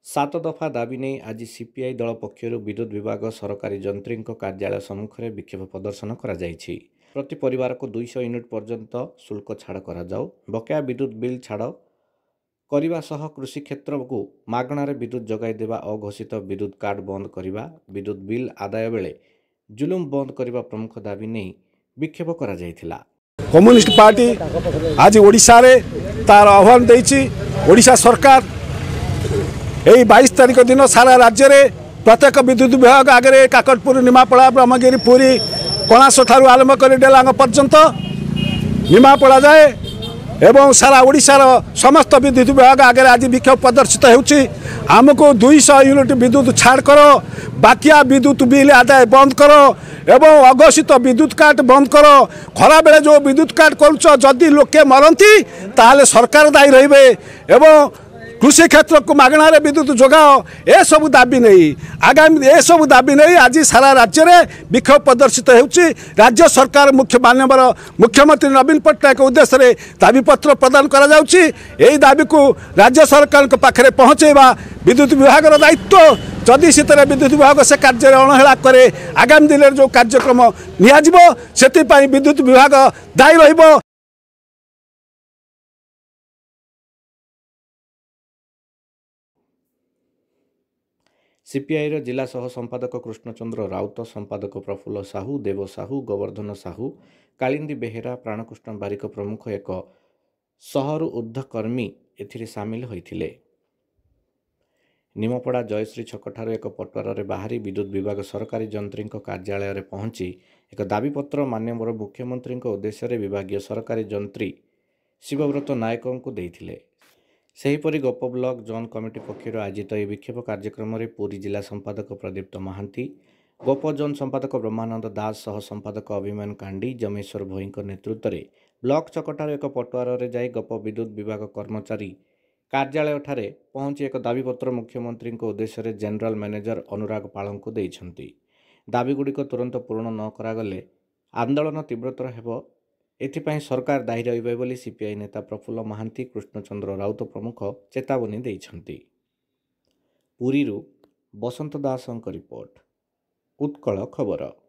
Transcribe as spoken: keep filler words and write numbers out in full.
सात दफा दाबी नहीं आज सीपीआई दल पक्षर विद्युत विभाग सरकारी जंत्री कार्यालय सम्मुखें विक्षोभ प्रदर्शन कर प्रति परिवार को दुईश यूनिट पर्यंत शुल्क छाड़ करा जाऊ, बकाया विद्युत बिल छाड़ करने सह कृषि क्षेत्र को मागणार विद्युत जगाई देवा, अघोषित विद्युत कार्ड बंद करने, विद्युत बिल आदाय बेले जुलुम बंद करने प्रमुख दाबी नहीं विक्षोभ करा जायथिला। कम्युनिस्ट पार्टी आज ओडिशा रे तार आह्वान देइछि। ओडिशा सरकार यही बाईस तारीख दिन सारा राज्य रे प्रत्येक विद्युत विभाग आगे काकटपुर, निमापड़ा, ब्रह्मगिरी, पुरी, कणास ठारू आरंभ कर डेलांग पर्यंत निमापड़ा जाए एवं सारा ओडिशार समस्त विद्युत विभाग आगे आज विक्षोभ प्रदर्शित होउछि। आमको दुईश यूनिट विद्युत छाड़ कर, बाकिया विद्युत बिल आदाय बंद कर एवं अघोषित विद्युत काट बंद कर। खरा बेले जो विद्युत काट करुच जदि लोके मरती ताले सरकार दायी रहिबे एवं कृषि क्षेत्र को मागणार विद्युत जोगाओ, ए सब दाबी नहीं आगामी ए सब दाबी नहीं आज सारा राज्य में विक्षोभ प्रदर्शित होउछि। राज्य सरकार मुख्य माननीय मुख्यमंत्री नवीन पट्टनायक उद्देश्य रे दाबीपत्र प्रदान करा जाउछि। एही दाबी को राज्य सरकार के पाखरे पहुँचेबा विद्युत विभाग दायित्व। जदि से विद्युत विभाग से कार्य अणहेला करे आगामी दिन में जो कार्यक्रम नियाजिबो सेति विद्युत विभाग दायी रहिबो। सीपीआई जिला सह संपादक कृष्णचंद्र राउत, संपादक प्रफुल्ल साहू, देव साहू, गोवर्धन साहू, कालिंदी बेहेरा, प्राणकृष्ण बारिक प्रमुख एक शहरु ऊर्ध्वकर्मी एथिरे सामिल होइथिले। निमपड़ा जयश्री छकठार एक पटुआर बाहरी विद्युत विभाग सरकारी जंत्री कार्यालय में पहुंची एक दाबीपत्र माननीय मुख्यमंत्री उद्देश्य विभागीय सरकारी जंत्री शिवव्रत नायक को देइथिले। सेहीपरि गोप ब्लॉक जोन कमिटी पक्षर आयोजित यह विक्षोभ कार्यक्रम में पुरी जिला संपादक प्रदीप्त महांती, गोप जोन संपादक ब्रह्मानंद दास सह संपादक अभिमान कांडी, जमेश्वर भोई नेतृत्व में ब्लॉक चकटार एक पटुआर जाई गोप विद्युत विभाग कर्मचारी कार्यालय ठारे पहुंची एक दाबीपत्र मुख्यमंत्री उद्देश्य जनरल मैनेजर अनुराग पाल को देइछंती। दाबीगुड़िक तुरंत पूर्ण न करागले आंदोलन तीव्रतर हेब, एथिपाई सरकार दायी रहिबे बोली सीपीआई नेता प्रफुल्ल महांती, कृष्णचंद्र राउत प्रमुख चेतावनी देइछंती। पुरीरू बसंत दासଙ୍କ रिपोर्ट, उत्कल खबर।